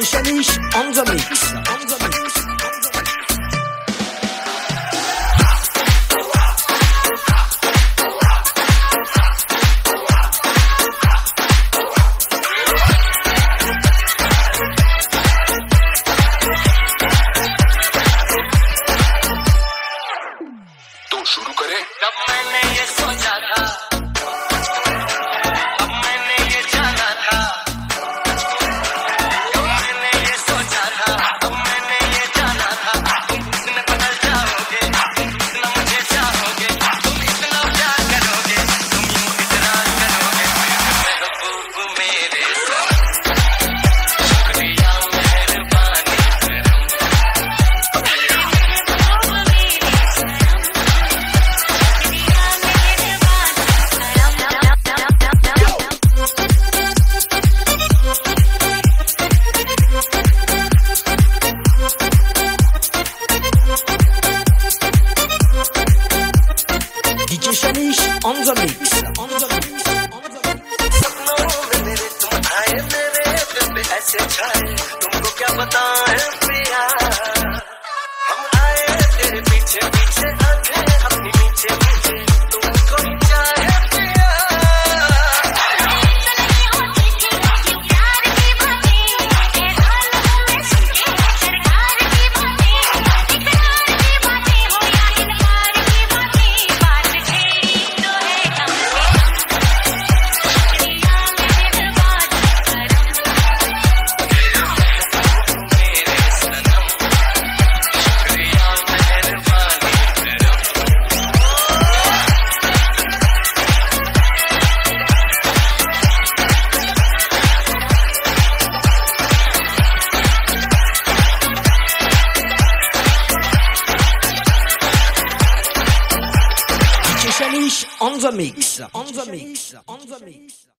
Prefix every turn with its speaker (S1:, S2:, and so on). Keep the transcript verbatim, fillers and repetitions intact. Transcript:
S1: Shanish on the mix. On the mix.
S2: तो शुरू करें।
S3: जब मैंने ये सोचा था, अब मैंने ये जाना था, जब मैंने ये सोचा था, अब मैंने ये जाना था, तुम इतना बदल जाओगे, तुम इतना मुझे चाहोगे, तुम इतना प्यार करोगे, तुम यूं इतना करोगे, महबूब मेरे सनम, शुक्रिया मेहरबानी
S1: D J Shanish on the mix. On the mix. On the mix.
S3: सपनों में मेरे तुम आए, मेरे दिल पे ऐसे छाए, तुमको क्या बताएं पिया, हम आए तेरे पीछे पीछे, आंखें अपनी नीचे नीचे, तुमको ही चाहे पिया।
S1: Shanish on the mix. On the mix. On the mix.